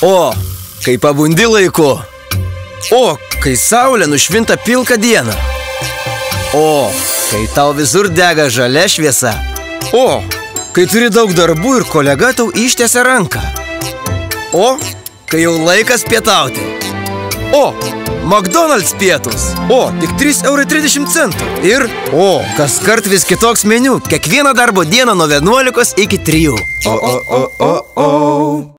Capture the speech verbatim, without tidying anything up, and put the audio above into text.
O, kai pabundi laiku. O, kai saulė nušvinta pilką dieną. O, kai tau visur dega žalia šviesa. O, kai turi daug darbų ir kolega tau ištiesia ranką. O, kai jau laikas pietauti. O, McDonald's pietus. O, tik trys eurai trisdešimt centų. Ir, o, kas kart vis kitoks meniu. Kiekvieną darbo dieną nuo vienuolikos iki trijų. O, o, o, o, o.